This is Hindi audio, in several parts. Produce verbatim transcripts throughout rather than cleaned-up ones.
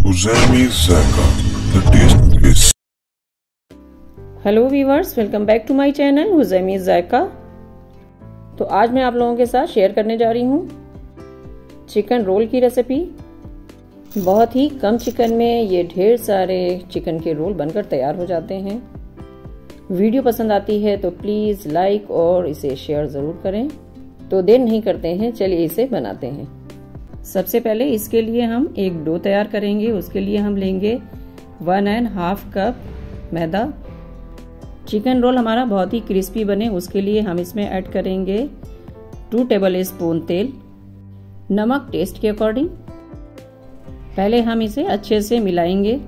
Uzemi Zaika, the taste is. Hello viewers, welcome back to my channel Uzaimi Zaika. तो आज मैं आप लोगों के साथ शेयर करने जा रही हूँ चिकन रोल की रेसिपी। बहुत ही कम चिकन में ये ढेर सारे चिकन के रोल बनकर तैयार हो जाते हैं। वीडियो पसंद आती है तो प्लीज़ लाइक और इसे शेयर ज़रूर करें। तो देर नहीं करते हैं, चलिए इसे बनाते हैं। सबसे पहले इसके लिए हम एक डो तैयार करेंगे। उसके लिए हम लेंगे वन एंड हाफ कप मैदा। चिकन रोल हमारा बहुत ही क्रिस्पी बने उसके लिए हम इसमें ऐड करेंगे टू टेबल स्पून तेल, नमक टेस्ट के अकॉर्डिंग। पहले हम इसे अच्छे से मिलाएंगे।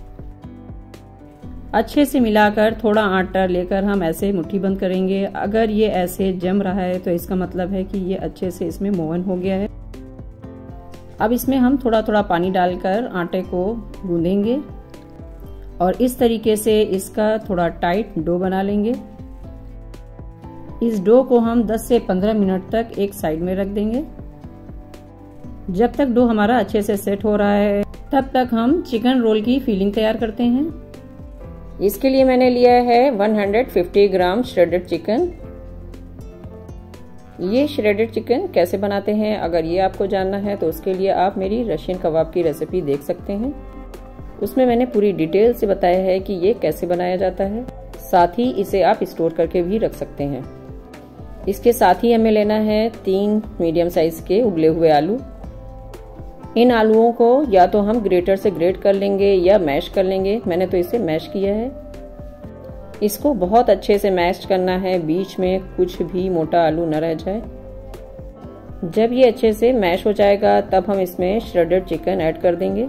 अच्छे से मिलाकर थोड़ा आटा लेकर हम ऐसे मुट्ठी बंद करेंगे। अगर ये ऐसे जम रहा है तो इसका मतलब है कि ये अच्छे से इसमें मोहन हो गया है। अब इसमें हम थोड़ा थोड़ा पानी डालकर आटे को गूंदेंगे और इस तरीके से इसका थोड़ा टाइट डो बना लेंगे। इस डो को हम दस से पंद्रह मिनट तक एक साइड में रख देंगे। जब तक डो हमारा अच्छे से सेट हो रहा है तब तक हम चिकन रोल की फिलिंग तैयार करते हैं। इसके लिए मैंने लिया है एक सौ पचास ग्राम श्रेडेड चिकन। ये श्रेडेड चिकन कैसे बनाते हैं अगर ये आपको जानना है तो उसके लिए आप मेरी रशियन कबाब की रेसिपी देख सकते हैं। उसमें मैंने पूरी डिटेल से बताया है कि ये कैसे बनाया जाता है। साथ ही इसे आप स्टोर करके भी रख सकते हैं। इसके साथ ही हमें लेना है तीन मीडियम साइज के उबले हुए आलू। इन आलूओं को या तो हम ग्रेटर से ग्रेट कर लेंगे या मैश कर लेंगे। मैंने तो इसे मैश किया है। इसको बहुत अच्छे से मैश करना है, बीच में कुछ भी मोटा आलू न रह जाए। जब ये अच्छे से मैश हो जाएगा तब हम इसमें श्रेडेड चिकन ऐड कर देंगे।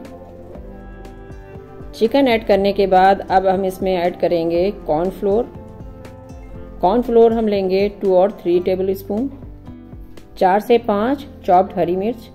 चिकन ऐड करने के बाद अब हम इसमें ऐड करेंगे कॉर्नफ्लोर। कॉर्नफ्लोर हम लेंगे टू और थ्री टेबल स्पून, चार से पाँच चॉप्ड हरी मिर्च,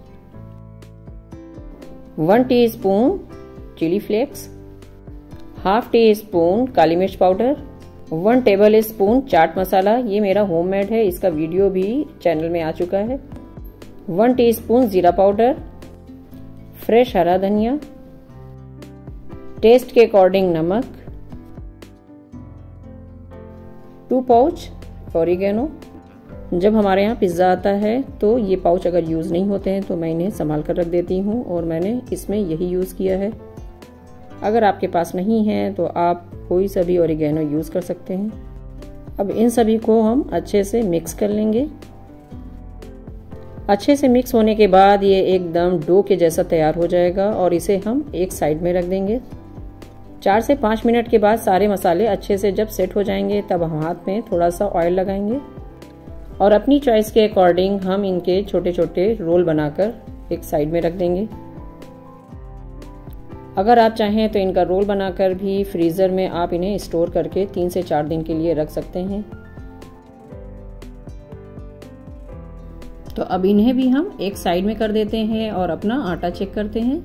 one teaspoon chilli flakes, half teaspoon काली मिर्च पाउडर, वन टेबल स्पून चाट मसाला। ये मेरा होममेड है, इसका वीडियो भी चैनल में आ चुका है। वन टीस्पून जीरा पाउडर, फ्रेश हरा धनिया, टेस्ट के अकॉर्डिंग नमक, टू पाउच ऑरिगेनो। जब हमारे यहाँ पिज़्ज़ा आता है तो ये पाउच अगर यूज़ नहीं होते हैं तो मैं इन्हें संभाल कर रख देती हूँ और मैंने इसमें यही यूज़ किया है। अगर आपके पास नहीं है तो आप कोई सा भी ऑरिगेनो यूज़ कर सकते हैं। अब इन सभी को हम अच्छे से मिक्स कर लेंगे। अच्छे से मिक्स होने के बाद ये एकदम डो के जैसा तैयार हो जाएगा और इसे हम एक साइड में रख देंगे। चार से पाँच मिनट के बाद सारे मसाले अच्छे से जब सेट हो जाएंगे तब हम हाथ में थोड़ा सा ऑयल लगाएंगे और अपनी चॉइस के अकॉर्डिंग हम इनके छोटे छोटे रोल बनाकर एक साइड में रख देंगे। अगर आप चाहें तो इनका रोल बनाकर भी फ्रीज़र में आप इन्हें स्टोर करके तीन से चार दिन के लिए रख सकते हैं। तो अब इन्हें भी हम एक साइड में कर देते हैं और अपना आटा चेक करते हैं।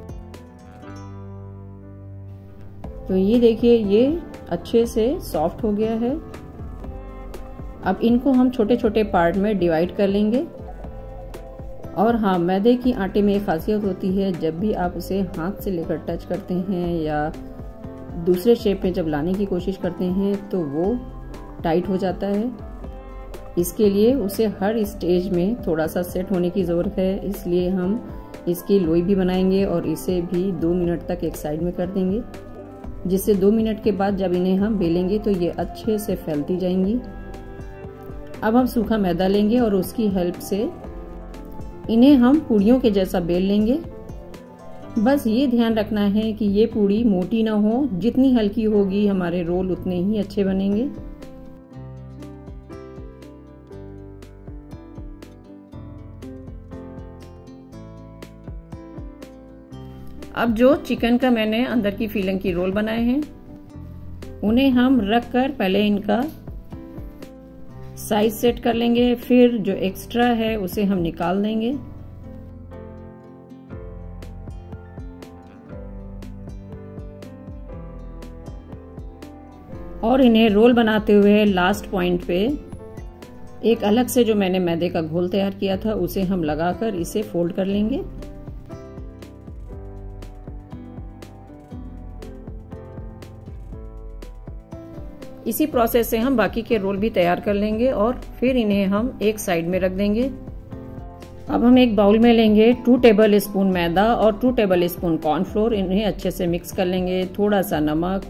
तो ये देखिए, ये अच्छे से सॉफ्ट हो गया है। अब इनको हम छोटे छोटे पार्ट में डिवाइड कर लेंगे। और हाँ, मैदे की आटे में एक खासियत होती है, जब भी आप उसे हाथ से लेकर टच करते हैं या दूसरे शेप में जब लाने की कोशिश करते हैं तो वो टाइट हो जाता है। इसके लिए उसे हर स्टेज में थोड़ा सा सेट होने की ज़रूरत है। इसलिए हम इसकी लोई भी बनाएंगे और इसे भी दो मिनट तक एक साइड में कर देंगे, जिससे दो मिनट के बाद जब इन्हें हम बेलेंगे तो ये अच्छे से फैलती जाएंगी। अब हम सूखा मैदा लेंगे और उसकी हेल्प से इन्हें हम पूड़ियों के जैसा बेल लेंगे। बस ये ध्यान रखना है कि ये पूड़ी मोटी ना हो, जितनी हल्की होगी हमारे रोल उतने ही अच्छे बनेंगे। अब जो चिकन का मैंने अंदर की फीलिंग की रोल बनाए हैं उन्हें हम रख कर पहले इनका साइज सेट कर लेंगे। फिर जो एक्स्ट्रा है उसे हम निकाल देंगे। और इन्हें रोल बनाते हुए लास्ट पॉइंट पे एक अलग से जो मैंने मैदे का घोल तैयार किया था उसे हम लगाकर इसे फोल्ड कर लेंगे। इसी प्रोसेस से हम बाकी के रोल भी तैयार कर लेंगे और फिर इन्हें हम एक साइड में रख देंगे। अब हम एक बाउल में लेंगे टू टेबल स्पून मैदा और टू टेबल स्पून कॉर्नफ्लोर। इन्हें अच्छे से मिक्स कर लेंगे। थोड़ा सा नमक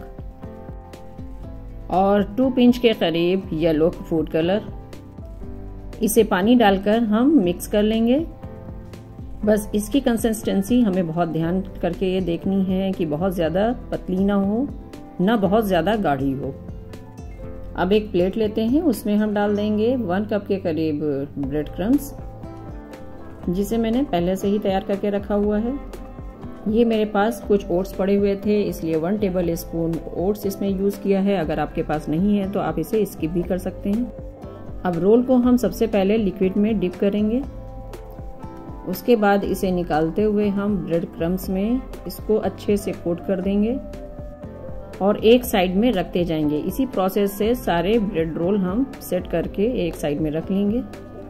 और टू पिंच के करीब येलो फूड कलर। इसे पानी डालकर हम मिक्स कर लेंगे। बस इसकी कंसिस्टेंसी हमें बहुत ध्यान करके ये देखनी है कि बहुत ज़्यादा पतली ना हो, ना बहुत ज़्यादा गाढ़ी हो। अब एक प्लेट लेते हैं, उसमें हम डाल देंगे वन कप के करीब ब्रेड क्रम्स, जिसे मैंने पहले से ही तैयार करके रखा हुआ है। ये मेरे पास कुछ ओट्स पड़े हुए थे, इसलिए वन टेबल स्पून ओट्स इसमें यूज़ किया है। अगर आपके पास नहीं है तो आप इसे स्किप भी कर सकते हैं। अब रोल को हम सबसे पहले लिक्विड में डिप करेंगे। उसके बाद इसे निकालते हुए हम ब्रेड क्रम्स में इसको अच्छे से कोट कर देंगे और एक साइड में रखते जाएंगे। इसी प्रोसेस से सारे ब्रेड रोल हम सेट करके एक साइड में रख लेंगे।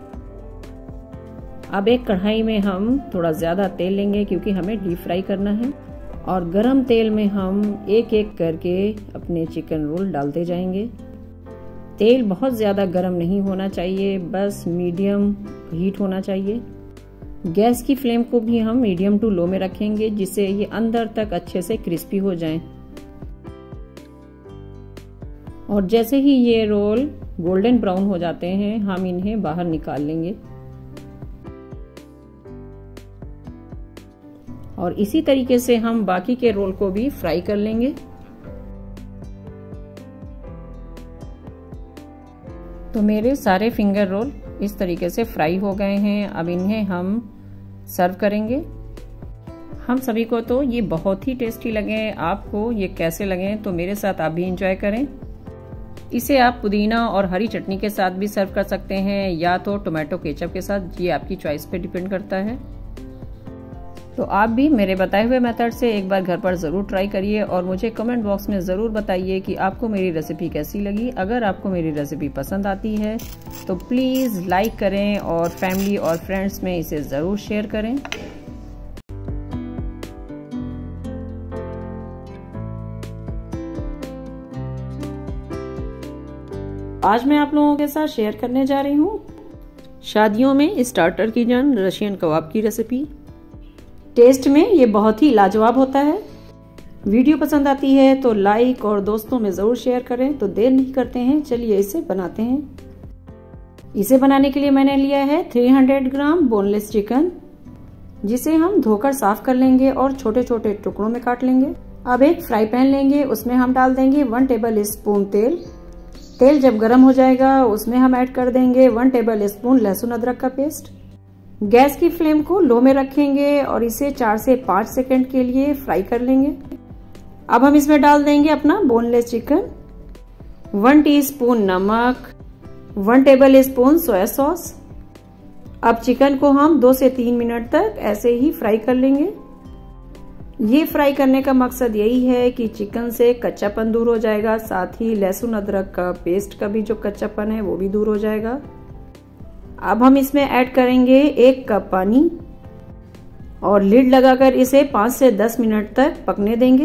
अब एक कढ़ाई में हम थोड़ा ज़्यादा तेल लेंगे क्योंकि हमें डीप फ्राई करना है और गरम तेल में हम एक एक करके अपने चिकन रोल डालते जाएंगे। तेल बहुत ज़्यादा गरम नहीं होना चाहिए, बस मीडियम हीट होना चाहिए। गैस की फ्लेम को भी हम मीडियम टू लो में रखेंगे जिससे ये अंदर तक अच्छे से क्रिस्पी हो जाएं। और जैसे ही ये रोल गोल्डन ब्राउन हो जाते हैं हम इन्हें बाहर निकाल लेंगे और इसी तरीके से हम बाकी के रोल को भी फ्राई कर लेंगे। तो मेरे सारे फिंगर रोल इस तरीके से फ्राई हो गए हैं। अब इन्हें हम सर्व करेंगे। हम सभी को तो ये बहुत ही टेस्टी लगे। आपको ये कैसे लगे तो मेरे साथ आप भी एंजॉय करें। इसे आप पुदीना और हरी चटनी के साथ भी सर्व कर सकते हैं या तो टोमेटो केचप के साथ, ये आपकी चॉइस पे डिपेंड करता है। तो आप भी मेरे बताए हुए मेथड से एक बार घर पर ज़रूर ट्राई करिए और मुझे कमेंट बॉक्स में ज़रूर बताइए कि आपको मेरी रेसिपी कैसी लगी। अगर आपको मेरी रेसिपी पसंद आती है तो प्लीज़ लाइक करें और फैमिली और फ्रेंड्स में इसे ज़रूर शेयर करें। आज मैं आप लोगों के साथ शेयर करने जा रही हूँ शादियों में स्टार्टर की जान रशियन कबाब की रेसिपी। टेस्ट में ये बहुत ही लाजवाब होता है। वीडियो पसंद आती है तो लाइक और दोस्तों में ज़रूर शेयर करें। तो देर नहीं करते हैं, चलिए इसे बनाते हैं। इसे बनाने के लिए मैंने लिया है तीन सौ ग्राम बोनलेस चिकन, जिसे हम धोकर साफ कर लेंगे और छोटे छोटे टुकड़ों में काट लेंगे। अब एक फ्राई पैन लेंगे, उसमें हम डाल देंगे वन टेबल स्पून तेल। तेल जब गर्म हो जाएगा उसमें हम ऐड कर देंगे वन टेबल स्पून लहसुन अदरक का पेस्ट। गैस की फ्लेम को लो में रखेंगे और इसे चार से पाँच सेकंड के लिए फ्राई कर लेंगे। अब हम इसमें डाल देंगे अपना बोनलेस चिकन, वन टीस्पून नमक, one tablespoon soya sauce. अब चिकन को हम दो से तीन मिनट तक ऐसे ही फ्राई कर लेंगे। ये फ्राई करने का मकसद यही है कि चिकन से कच्चापन दूर हो जाएगा, साथ ही लहसुन अदरक का पेस्ट का भी जो कच्चापन है वो भी दूर हो जाएगा। अब हम इसमें ऐड करेंगे एक कप पानी और लिड लगाकर इसे पाँच से दस मिनट तक पकने देंगे।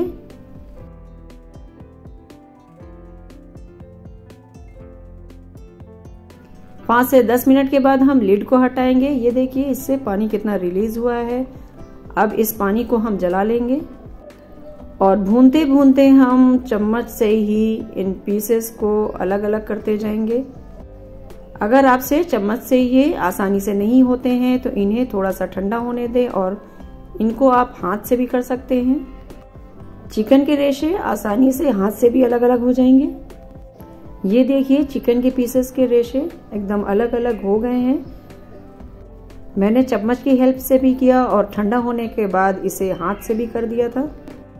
पाँच से दस मिनट के बाद हम लिड को हटाएंगे। ये देखिए इससे पानी कितना रिलीज हुआ है। अब इस पानी को हम जला लेंगे और भूनते भूनते हम चम्मच से ही इन पीसेस को अलग अलग करते जाएंगे। अगर आपसे चम्मच से ये आसानी से नहीं होते हैं तो इन्हें थोड़ा सा ठंडा होने दें और इनको आप हाथ से भी कर सकते हैं। चिकन के रेशे आसानी से हाथ से भी अलग अलग हो जाएंगे। ये देखिए चिकन के पीसेस के रेशे एकदम अलग अलग हो गए हैं। मैंने चम्मच की हेल्प से भी किया और ठंडा होने के बाद इसे हाथ से भी कर दिया था।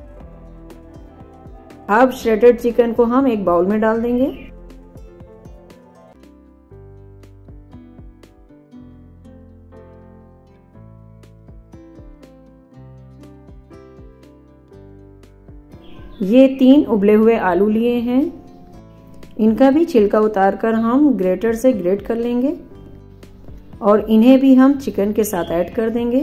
अब श्रेडेड चिकन को हम एक बाउल में डाल देंगे। ये तीन उबले हुए आलू लिए हैं, इनका भी छिलका उतारकर हम ग्रेटर से ग्रेट कर लेंगे और इन्हें भी हम चिकन के साथ ऐड कर देंगे।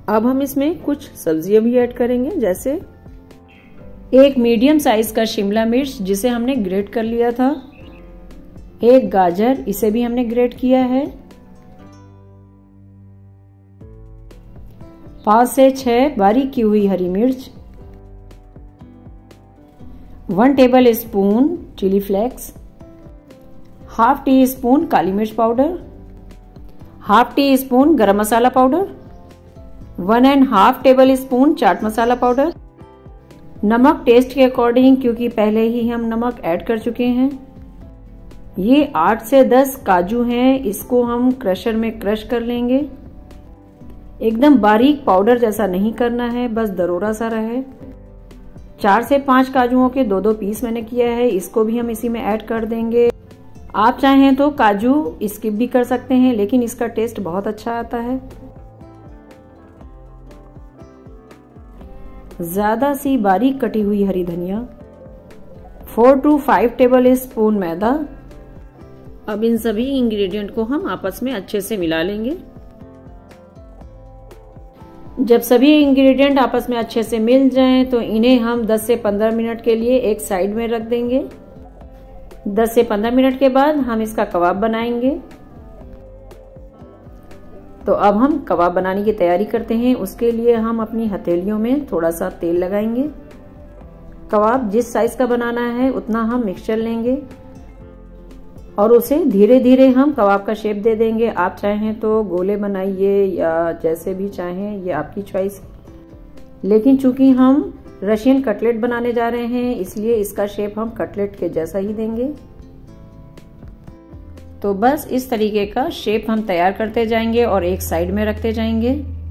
अब हम इसमें कुछ सब्जियां भी ऐड करेंगे, जैसे एक मीडियम साइज का शिमला मिर्च जिसे हमने ग्रेट कर लिया था, एक गाजर, इसे भी हमने ग्रेट किया है, पांच से छह बारीक की हुई हरी मिर्च, one tablespoon chilli flakes, half teaspoon काली मिर्च पाउडर, हाफ टी स्पून गरम मसाला powder, one and half tablespoon चाट मसाला पाउडर, नमक टेस्ट के अकॉर्डिंग, क्योंकि पहले ही हम नमक ऐड कर चुके हैं। ये आठ से दस काजू हैं, इसको हम क्रशर में क्रश कर लेंगे। एकदम बारीक पाउडर जैसा नहीं करना है, बस दरोरा सा रहे। चार से पांच काजुओं के दो दो पीस मैंने किया है, इसको भी हम इसी में ऐड कर देंगे। आप चाहें तो काजू स्किप भी कर सकते हैं, लेकिन इसका टेस्ट बहुत अच्छा आता है। ज्यादा सी बारीक कटी हुई हरी धनिया, four to five tablespoon मैदा। अब इन सभी इंग्रेडिएंट को हम आपस में अच्छे से मिला लेंगे। जब सभी इंग्रेडिएंट आपस में अच्छे से मिल जाएं, तो इन्हें हम दस से पंद्रह मिनट के लिए एक साइड में रख देंगे। दस से पंद्रह मिनट के बाद हम इसका कबाब बनाएंगे। तो अब हम कबाब बनाने की तैयारी करते हैं। उसके लिए हम अपनी हथेलियों में थोड़ा सा तेल लगाएंगे। कबाब जिस साइज का बनाना है उतना हम मिक्सचर लेंगे और उसे धीरे धीरे हम कबाब का शेप दे देंगे। आप चाहें तो गोले बनाइए या जैसे भी चाहें, ये आपकी चॉइस। लेकिन चूंकि हम रशियन कटलेट बनाने जा रहे हैं, इसलिए इसका शेप हम कटलेट के जैसा ही देंगे। तो बस इस तरीके का शेप हम तैयार करते जाएंगे और एक साइड में रखते जाएंगे।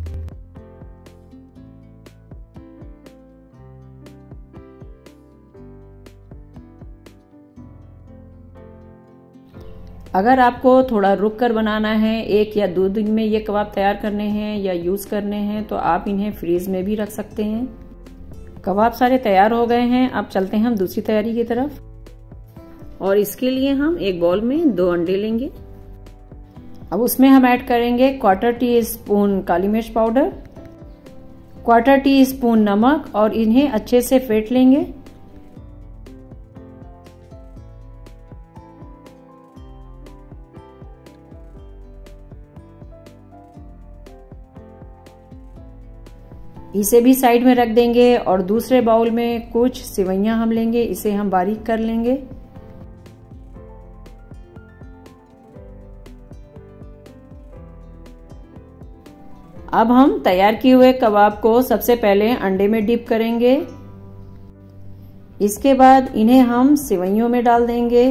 अगर आपको थोड़ा रुक कर बनाना है, एक या दो दिन में ये कबाब तैयार करने हैं या यूज करने हैं, तो आप इन्हें फ्रीज में भी रख सकते हैं। कबाब सारे तैयार हो गए हैं। अब चलते हैं हम दूसरी तैयारी की तरफ। और इसके लिए हम एक बाउल में दो अंडे लेंगे। अब उसमें हम ऐड करेंगे क्वार्टर टी स्पून काली मिर्च पाउडर, क्वार्टर टी स्पून नमक और इन्हें अच्छे से फेंट लेंगे। इसे भी साइड में रख देंगे और दूसरे बाउल में कुछ सिवैयां हम लेंगे, इसे हम बारीक कर लेंगे। अब हम तैयार किए हुए कबाब को सबसे पहले अंडे में डिप करेंगे। इसके बाद इन्हें हम सिवैयों में डाल देंगे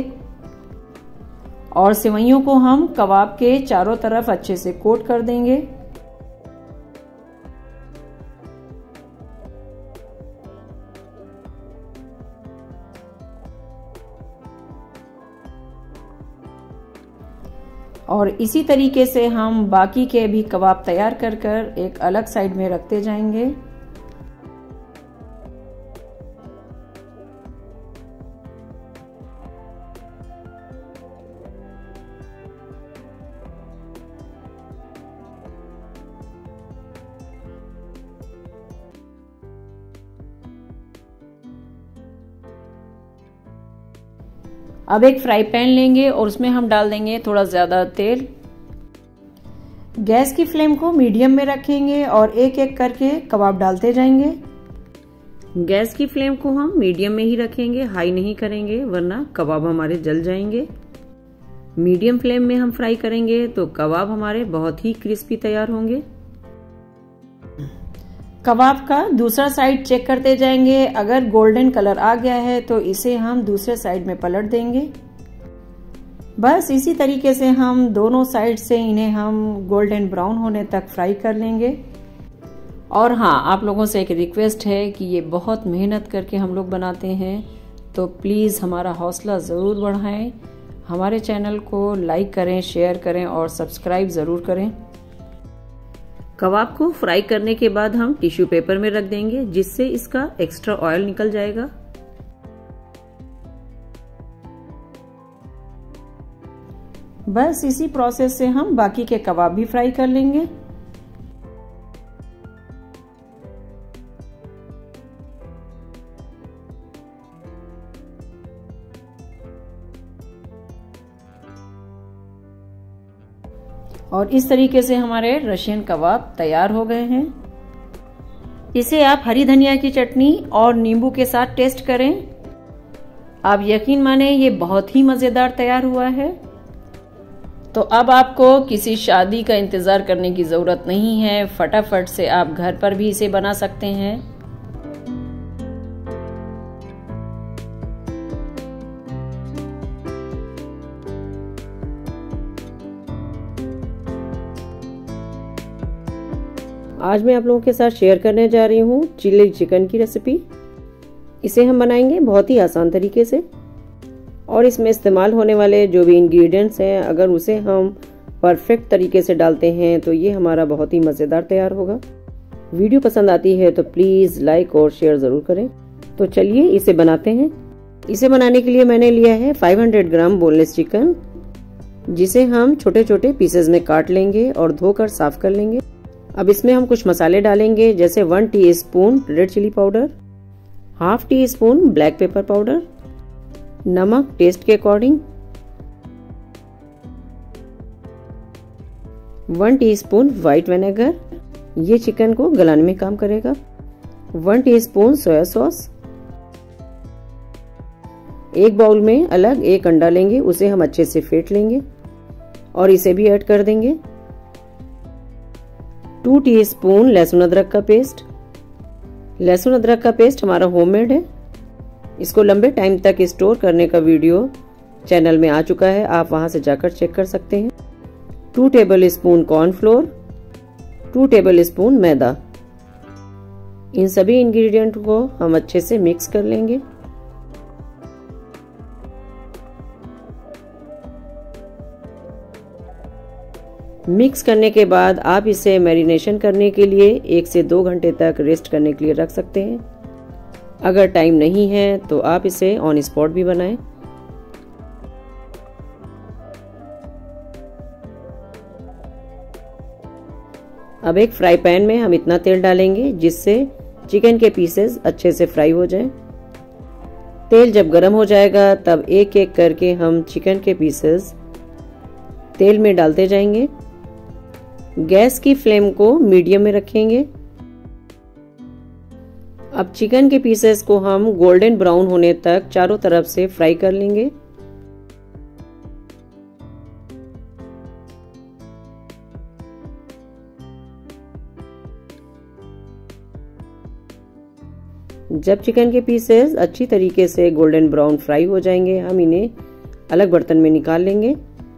और सिवैयों को हम कबाब के चारों तरफ अच्छे से कोट कर देंगे। और इसी तरीके से हम बाकी के भी कबाब तैयार कर कर एक अलग साइड में रखते जाएंगे। अब एक फ्राई पैन लेंगे और उसमें हम डाल देंगे थोड़ा ज्यादा तेल। गैस की फ्लेम को मीडियम में रखेंगे और एक एक करके कबाब डालते जाएंगे। गैस की फ्लेम को हम मीडियम में ही रखेंगे, हाई नहीं करेंगे वरना कबाब हमारे जल जाएंगे। मीडियम फ्लेम में हम फ्राई करेंगे तो कबाब हमारे बहुत ही क्रिस्पी तैयार होंगे। कबाब का दूसरा साइड चेक करते जाएंगे। अगर गोल्डन कलर आ गया है तो इसे हम दूसरे साइड में पलट देंगे। बस इसी तरीके से हम दोनों साइड से इन्हें हम गोल्डन ब्राउन होने तक फ्राई कर लेंगे। और हाँ, आप लोगों से एक रिक्वेस्ट है कि ये बहुत मेहनत करके हम लोग बनाते हैं, तो प्लीज़ हमारा हौसला ज़रूर बढ़ाएं। हमारे चैनल को लाइक करें, शेयर करें और सब्सक्राइब ज़रूर करें। कबाब को फ्राई करने के बाद हम टिश्यू पेपर में रख देंगे, जिससे इसका एक्स्ट्रा ऑयल निकल जाएगा। बस इसी प्रोसेस से हम बाकी के कबाब भी फ्राई कर लेंगे। और इस तरीके से हमारे रशियन कबाब तैयार हो गए हैं। इसे आप हरी धनिया की चटनी और नींबू के साथ टेस्ट करें। आप यकीन माने ये बहुत ही मज़ेदार तैयार हुआ है। तो अब आपको किसी शादी का इंतज़ार करने की ज़रूरत नहीं है, फटाफट से आप घर पर भी इसे बना सकते हैं। आज मैं आप लोगों के साथ शेयर करने जा रही हूँ चिली चिकन की रेसिपी। इसे हम बनाएंगे बहुत ही आसान तरीके से, और इसमें इस्तेमाल होने वाले जो भी इंग्रेडिएंट्स हैं अगर उसे हम परफेक्ट तरीके से डालते हैं तो ये हमारा बहुत ही मज़ेदार तैयार होगा। वीडियो पसंद आती है तो प्लीज़ लाइक और शेयर ज़रूर करें। तो चलिए इसे बनाते हैं। इसे बनाने के लिए मैंने लिया है पाँच सौ ग्राम बोनलेस चिकन, जिसे हम छोटे छोटे पीसेज में काट लेंगे और धोकर साफ कर लेंगे। अब इसमें हम कुछ मसाले डालेंगे, जैसे one teaspoon red chilli powder, half teaspoon black pepper powder, नमक टेस्ट के according, one teaspoon white vinegar, ये चिकन को गलाने में काम करेगा, वन टीस्पून सोया सॉस। एक बाउल में अलग एक अंडा लेंगे, उसे हम अच्छे से फेंट लेंगे और इसे भी ऐड कर देंगे। टू टीस्पून लहसुन अदरक का पेस्ट। लहसुन अदरक का पेस्ट हमारा होममेड है। इसको लंबे टाइम तक स्टोर करने का वीडियो चैनल में आ चुका है, आप वहां से जाकर चेक कर सकते हैं। Two tablespoon cornflour, two tablespoon मैदा। इन सभी इंग्रेडिएंट को हम अच्छे से मिक्स कर लेंगे। मिक्स करने के बाद आप इसे मैरिनेशन करने के लिए एक से दो घंटे तक रेस्ट करने के लिए रख सकते हैं। अगर टाइम नहीं है तो आप इसे ऑन स्पॉट भी बनाएं। अब एक फ्राई पैन में हम इतना तेल डालेंगे जिससे चिकन के पीसेस अच्छे से फ्राई हो जाएं। तेल जब गर्म हो जाएगा तब एक एक करके हम चिकन के पीसेस तेल में डालते जाएंगे। गैस की फ्लेम को मीडियम में रखेंगे। अब चिकन के पीसेस को हम गोल्डन ब्राउन होने तक चारों तरफ से फ्राई कर लेंगे। जब चिकन के पीसेस अच्छी तरीके से गोल्डन ब्राउन फ्राई हो जाएंगे, हम इन्हें अलग बर्तन में निकाल लेंगे।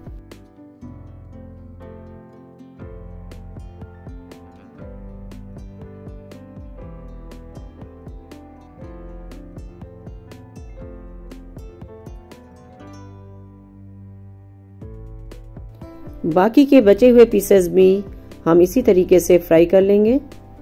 बाकी के बचे हुए पीसेस भी हम इसी तरीके से फ्राई कर लेंगे।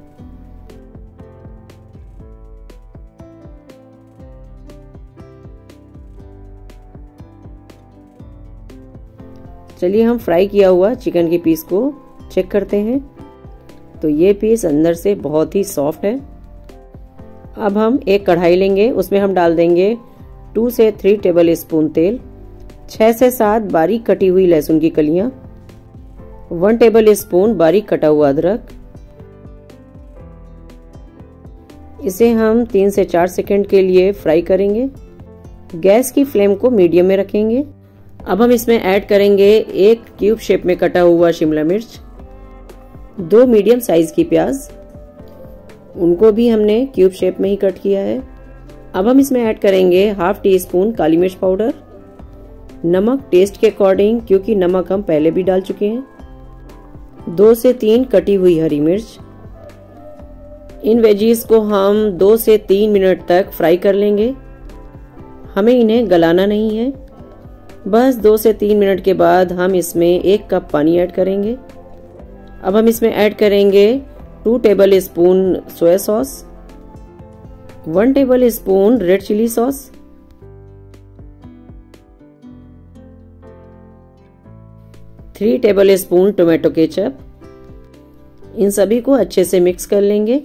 चलिए हम फ्राई किया हुआ चिकन के पीस को चेक करते हैं। तो ये पीस अंदर से बहुत ही सॉफ्ट है। अब हम एक कढ़ाई लेंगे, उसमें हम डाल देंगे टू से थ्री टेबल स्पून तेल, छह से सात बारीक कटी हुई लहसुन की कलियां, वन टेबल स्पून बारीक कटा हुआ अदरक। इसे हम तीन से चार सेकंड के लिए फ्राई करेंगे। गैस की फ्लेम को मीडियम में रखेंगे। अब हम इसमें ऐड करेंगे एक क्यूब शेप में कटा हुआ शिमला मिर्च, दो मीडियम साइज की प्याज, उनको भी हमने क्यूब शेप में ही कट किया है। अब हम इसमें ऐड करेंगे हाफ टी स्पून काली मिर्च पाउडर, नमक टेस्ट के अकॉर्डिंग, क्योंकि नमक हम पहले भी डाल चुके हैं, दो से तीन कटी हुई हरी मिर्च। इन वेजीज को हम दो से तीन मिनट तक फ्राई कर लेंगे। हमें इन्हें गलाना नहीं है। बस दो से तीन मिनट के बाद हम इसमें एक कप पानी ऐड करेंगे। अब हम इसमें ऐड करेंगे two tablespoon soya sauce, one tablespoon red chilli sauce, three tablespoon tomato ketchup. इन सभी को अच्छे से मिक्स कर लेंगे।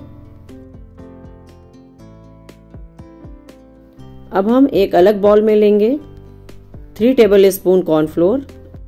अब हम एक अलग बाउल में लेंगे थ्री टेबल स्पून कॉर्नफ्लोर,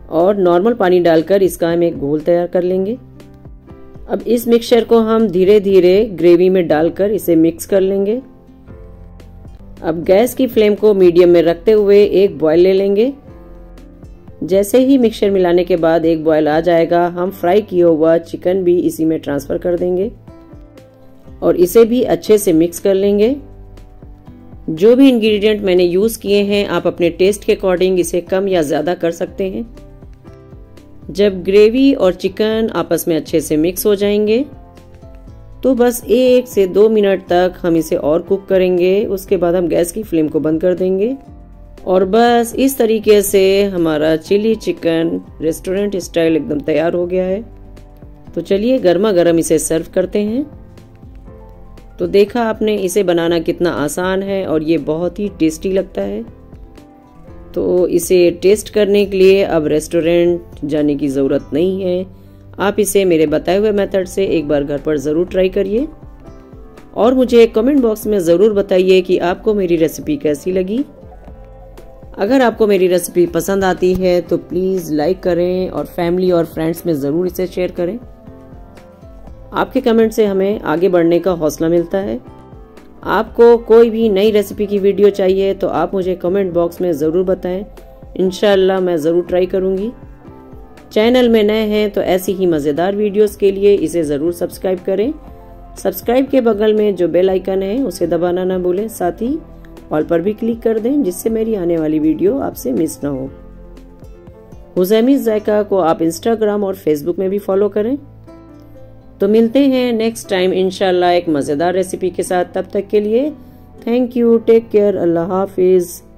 और नॉर्मल पानी डालकर इसका हम एक घोल तैयार कर लेंगे। अब इस मिक्सचर को हम धीरे धीरे ग्रेवी में डालकर इसे मिक्स कर लेंगे। अब गैस की फ्लेम को मीडियम में रखते हुए एक बॉयल ले लेंगे। जैसे ही मिक्सचर मिलाने के बाद एक बॉयल आ जाएगा, हम फ्राई किया हुआ चिकन भी इसी में ट्रांसफर कर देंगे और इसे भी अच्छे से मिक्स कर लेंगे। जो भी इंग्रेडिएंट मैंने यूज किए हैं, आप अपने टेस्ट के अकॉर्डिंग इसे कम या ज्यादा कर सकते हैं। जब ग्रेवी और चिकन आपस में अच्छे से मिक्स हो जाएंगे तो बस एक से दो मिनट तक हम इसे और कुक करेंगे। उसके बाद हम गैस की फ्लेम को बंद कर देंगे और बस इस तरीके से हमारा चिली चिकन रेस्टोरेंट स्टाइल एकदम तैयार हो गया है। तो चलिए गर्मा गर्म इसे सर्व करते हैं। तो देखा आपने इसे बनाना कितना आसान है और ये बहुत ही टेस्टी लगता है। तो इसे टेस्ट करने के लिए अब रेस्टोरेंट जाने की ज़रूरत नहीं है। आप इसे मेरे बताए हुए मेथड से एक बार घर पर ज़रूर ट्राई करिए और मुझे कमेंट बॉक्स में ज़रूर बताइए कि आपको मेरी रेसिपी कैसी लगी। अगर आपको मेरी रेसिपी पसंद आती है तो प्लीज़ लाइक करें और फैमिली और फ्रेंड्स में ज़रूर इसे शेयर करें। आपके कमेंट से हमें आगे बढ़ने का हौसला मिलता है। आपको कोई भी नई रेसिपी की वीडियो चाहिए तो आप मुझे कमेंट बॉक्स में ज़रूर बताएं। इंशाल्लाह मैं ज़रूर ट्राई करूँगी। चैनल में नए हैं तो ऐसी ही मज़ेदार वीडियोस के लिए इसे ज़रूर सब्सक्राइब करें। सब्सक्राइब के बगल में जो बेल आइकन है उसे दबाना ना भूलें। साथ ही ऑल पर भी क्लिक कर दें जिससे मेरी आने वाली वीडियो आपसे मिस ना हो। हुज़ैमीज़ ज़ायका को आप इंस्टाग्राम और फेसबुक में भी फॉलो करें। तो मिलते हैं नेक्स्ट टाइम इंशाल्लाह एक मज़ेदार रेसिपी के साथ। तब तक के लिए थैंक यू, टेक केयर, अल्लाह हाफिज़।